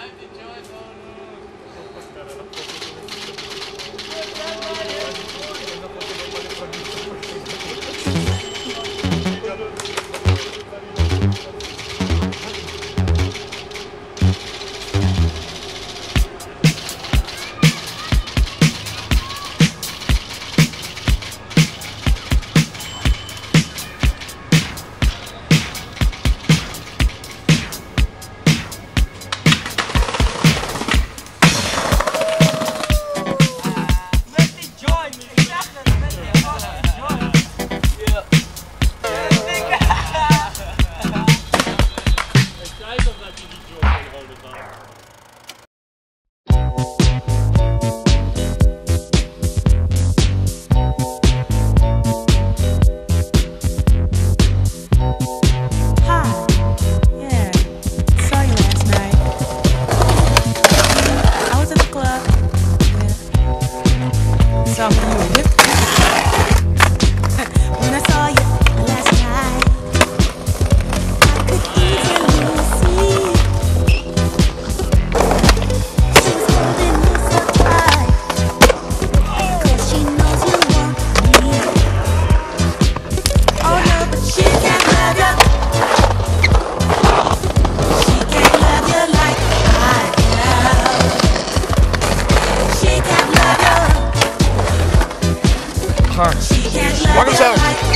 Welcome to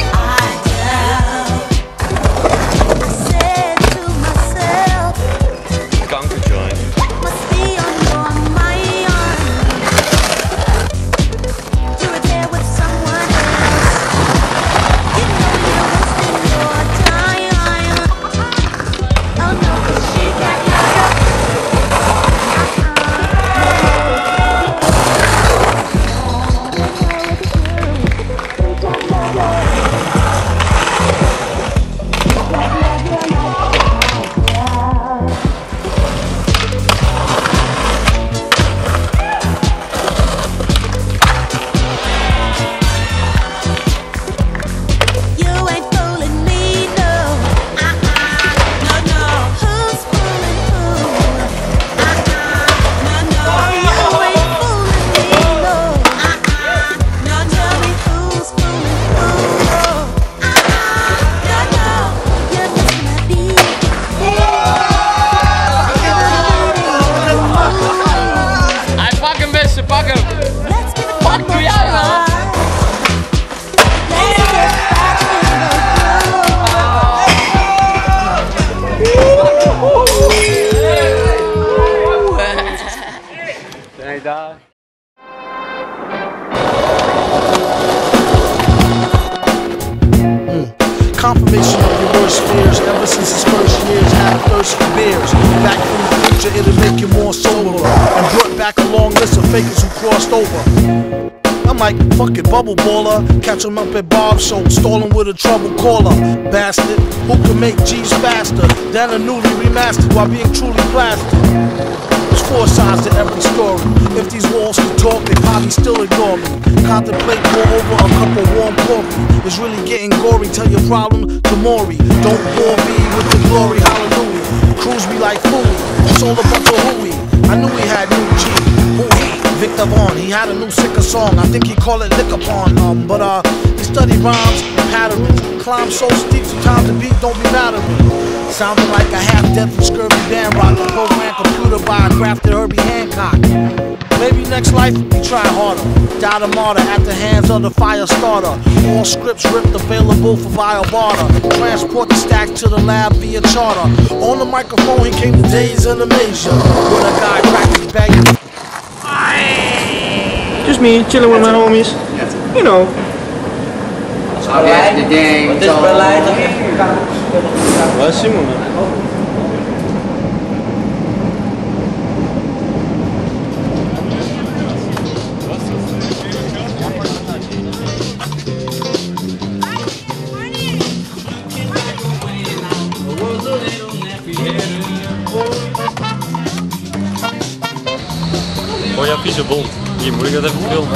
Gunker joint. Confirmation of your worst fears. Ever since his first years, had a thirst for beers. Back from the future, it'll make you more sober. And brought back a long list of fakers who crossed over. I'm like, fuck it, bubble baller. Catch him up at Bob's show, stalling with a trouble caller. Bastard, who can make G's faster than a newly remastered while being truly blasted? There's four sides to every story. If these walls could talk, they probably still ignore me. Contemplate pour over a cup of warm coffee. It's really getting gory, tell your problem to Maury. Don't bore me with the glory, hallelujah. Cruise me like Fooey, it's all about the hooey. I knew he had new G, who he? Victor Vaughn, he had a new sicker song. I think he called it Liquor Pawn. But he studied rhymes and patterns. Climbed so steep, sometimes the beat don't be mad at me. Sounding like a half-dead from Scurvy Band Rock, a program computer by a grafted Herbie Hancock. Maybe next life we try harder. Died a martyr at the hands of the fire starter. All scripts ripped, available for via barter. Transport the stacks to the lab via charter. On the microphone he came to Days in the Major. When a guy cracked his bag. Just me, chilling with my homies. You know. Alright, wat is Berlijn? Waar is Simon? Oh ja, vieze bond. Hier, moet ik dat even filmen?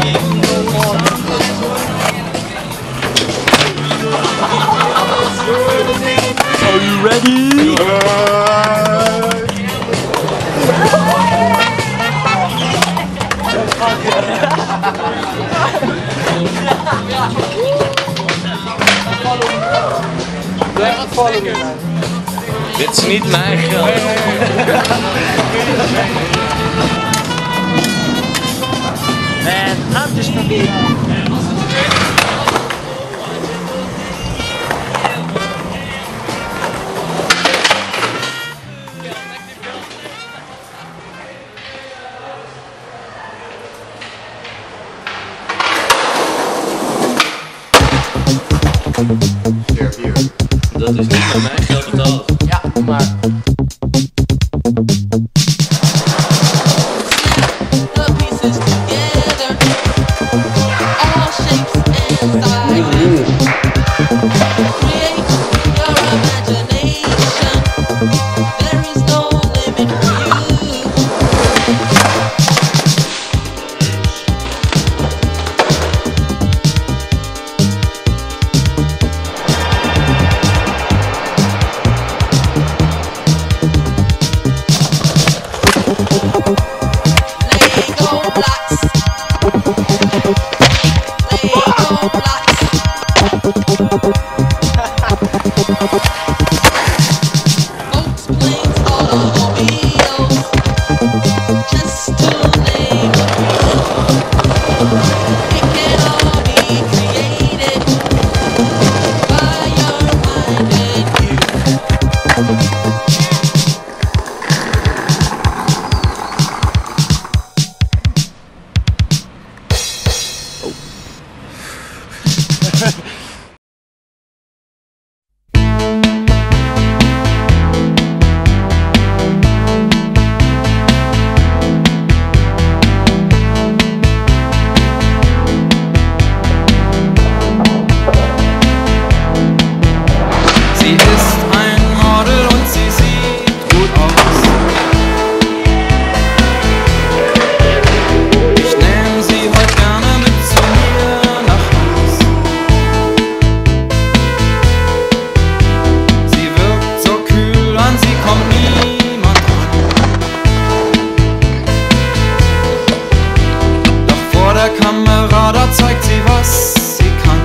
Oh. ready? Dit is niet mijn geld. Man, I'm just gonna be. Dat is niet met mijn geld betaald. Ja, maar. Kamera, da zeigt sie, was sie kann.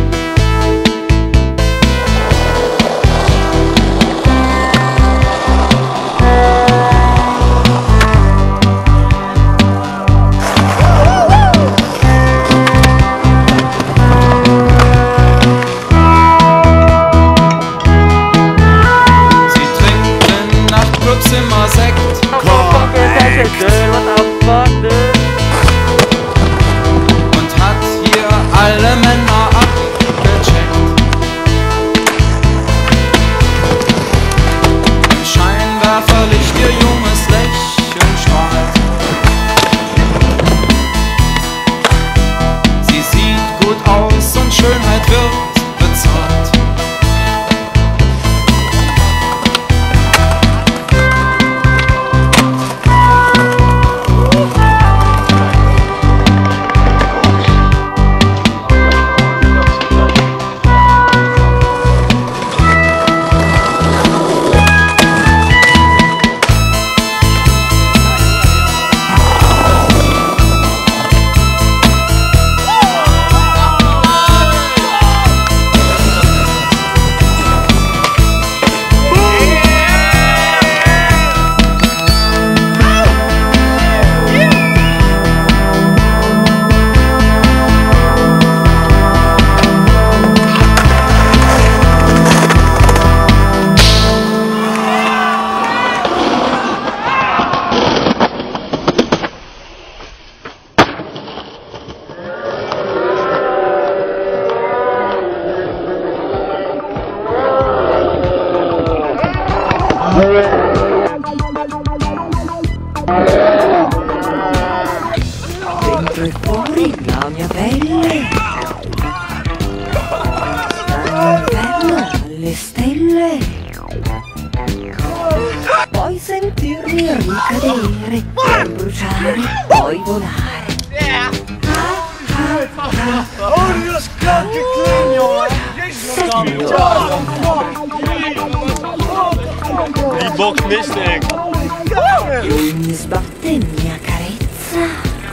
Sie trinkt in Nachtclubs immer Sekt. Alle Männer abgecheckt. Im Scheinwerferlicht ihr junges Lächeln strahlt. Sie sieht gut aus und Schönheit wird bezahlt. Dentro e fuori la mia pelle, dall'inferno alle stelle, puoi sentirmi ricadere, puoi bruciare, puoi volare. Oh, Die box miste ik. Lui mi sbatte e mi accarezza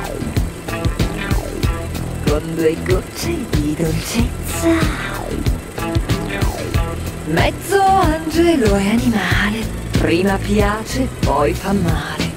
con 2 gocce di dolcezza. Mezzo angelo e animale, prima piace, poi fa male.